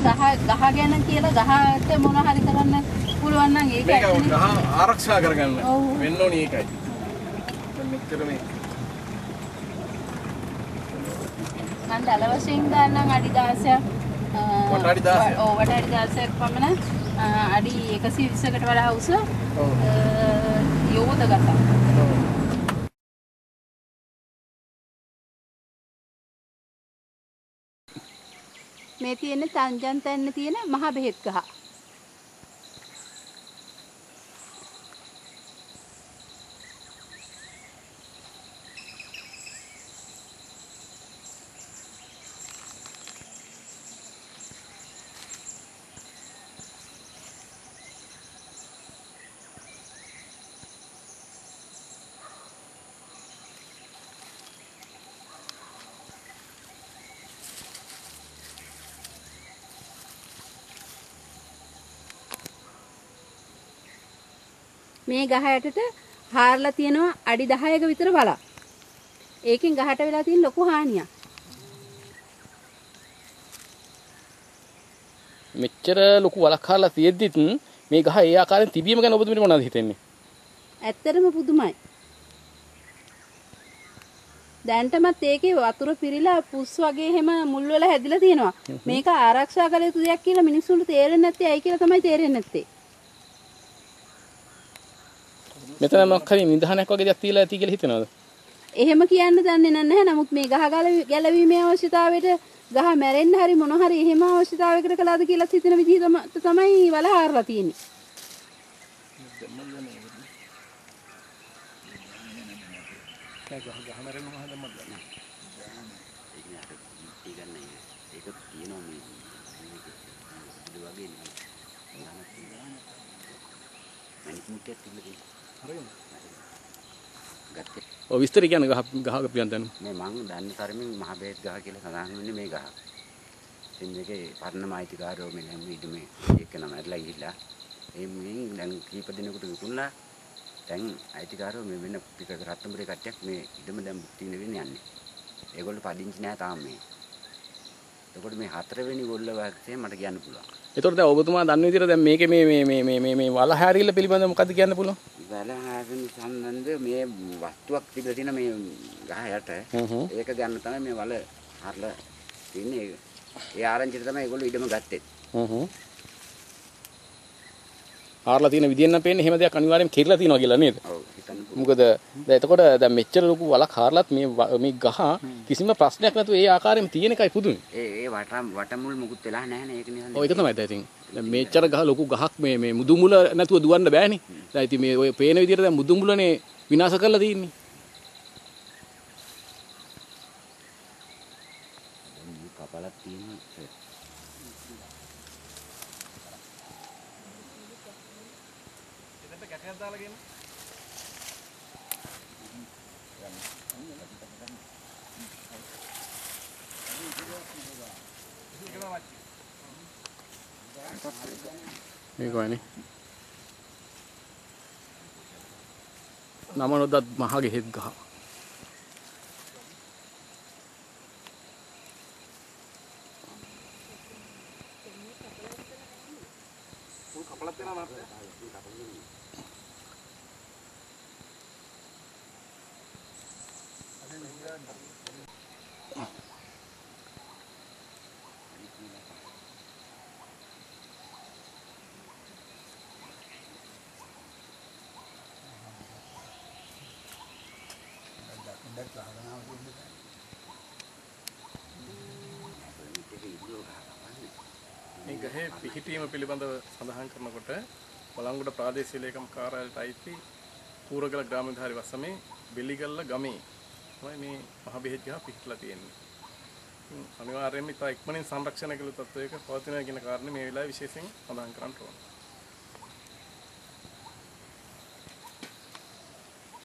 ගහ ගැන කියලා ගහට මොන හරි කරන්න පුළුවන් නම් ඒකයි. මේක ගහ ආරක්ෂා කරගන්න වෙන්න ඕනේ ඒකයි. දැන් මෙච්චර මේ මම දල වශයෙන් ගන්නම් අඩි 16ක්. වට අඩි 16ක්. ඔව් වට අඩි 16ක් පමණ අඩි 120කට වඩා උස. යෝධ ගහ. මේ තියෙන තංජන්තන්න තියෙන මහ බෙහෙත් ගහ. මේ ගහ යටට හාරලා තියෙනවා අඩි 10ක විතර බලක්. ඒකෙන් ගහට වෙලා තියෙන ලොකු හානියක්. මෙච්චර ලොකු වලක් හාරලා තියෙද්දිත් මේ ගහ ඒ ආකාරයෙන් තිබීම ගැන ඔබතුමීට මොනවද හිතෙන්නේ? ඇත්තටම පුදුමයි. දැන්ටමත් ඒකේ වතුර පිරීලා පුස් වගේ හැම මුල් වල හැදිලා තියෙනවා. මේක ආරක්ෂා කළ යුතු දෙයක් කියලා මිනිස්සුන්ට තේරෙන්නේ නැත්තේ ඇයි කියලා තමයි තේරෙන්නේ නැත්තේ. මෙතන මොකක් හරි නිධානයක් වගේ දෙයක් තියලා ඇති කියලා හිතනවද? එහෙම කියන්න දන්නේ නැහැ. නමුත් මේ ගහ ගැලවීමේ අවශ්‍යතාවයට ගහ මැරෙන්න හරි මොන හරි එහෙම අවශ්‍යතාවයකට කළාද කියලා හිතන විදිහ තමයි වල හාරලා තියෙන්නේ. ගහ මැරෙන්න මොනවද මම දන්නේ. ඒක තියෙනවා මේ වගේ නේ. මනික් මුට්ටියක් තිබුණේ. හරියද? ගත්තේ. ඔය විස්තර කියන්නේ ගහක පියන් දැනු. මේ මං දන්නේ තරමින් මහ බෙහෙත් ගහ කියලා සඳහන් වෙන්නේ මේ ගහ. ඉතින් මේකේ පරණ මායිතිකාරෝ මේ හැම ඉදමේ එක නම ඇදලා ගිහිල්ලා එම්මින් දැන් කීප දිනකට විකුණලා දැන් අයිතිකාරෝ මේ වෙන පිට රත්නපුරේ කට්ටියක් මේ ඉදම දැන් මුක්ති වෙන්න යන්නේ. ඒගොල්ලෝ පදිංචි නැහැ තාම මේ. එතකොට මේ හතරවෙනි ගොල්ල වාක්‍යය මට කියන්න පුළුවන්. ඒතකොට දැන් ඔබතුමා දන්න විදිහට දැන් මේකේ මේ වල හැරිල්ල පිළිබඳව මොකද්ද කියන්න පුළුවන්? වල හැරින් සම්බන්ධ මේ වස්තුවක් තිබිලා තියෙන මේ ගහ යට. ඒක ගන්න තමයි මේ වල හරලා තින්නේ. ඒ ආරංචියට තමයි ඒගොල්ලෝ ඉඩම ගත්තේ. හාරලා තියෙන විදිහෙන් නම් පේන්නේ එහෙම දෙයක් අනිවාර්යයෙන් කෙරලා තියෙනවා කියලා නේද? ඔව් හිතන්න පුළුවන්. මොකද දැන් එතකොට දැන් මෙච්චර ලොකු වලක් හාරලත් මේ ගහ කිසිම ප්‍රශ්නයක් නැතුව ඒ ආකාරයෙන් තියෙන එකයි පුදුමයි. ඒ වටමුල් මුකුත් වෙලා නැහැ නේ ඒක නිසා. ඔය ඒක තමයි දැන් ඉතින් දැන් මෙච්චර ගහ ගහක් මේ මුදු මුල නැතුව දුවන්න බෑනේ. දැන් ඉතින් මේ ඔය පේන විදිහට දැන් මුදු මුලනේ විනාශ කරලා තියෙන්නේ. කපලක් තියෙනවා. එතන කැටයක් දාලා ගේන්න. මේක වයිනේ. නම නොදත් මහගේ හෙත් ගහ. කපලක් දෙනවා නේද? මේ ගහේ පිහිටීම පිළිබඳව සඳහන් කරනකොට බලංගොඩ ප්‍රාදේශීය ලේකම් කාර්යාලයට අයිති පූරගල ග්‍රාමධාරි වසමේ බෙලිගල්ල ගමේ තමයි මේ මහ බෙහෙත් ගහ පිහිටලා තියෙන්නේ. අනිවාර්යයෙන්ම ඉතා ඉක්මනින් සංරක්ෂණය කළ තත්ත්වයක පවතිනවා කියන කාරණේ මේ වෙලාවේ විශේෂයෙන් සඳහන් කරන්න ඕනේ.